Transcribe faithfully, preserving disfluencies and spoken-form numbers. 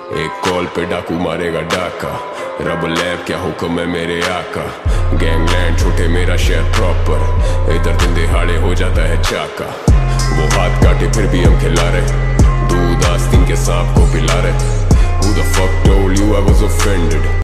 एक कॉल पे डाकू मारेगा डाका, रब लैब क्या हुक्म है मेरे आका। गैंगलैंड छोटे मेरा शहर प्रॉपर, इधर दिन दिहाड़े हो जाता है चाका। वो हाथ काटे फिर भी हम खिला रहे, दूध आस्तीन के सांप को पिला रहे। Who the fuck told you I was offended?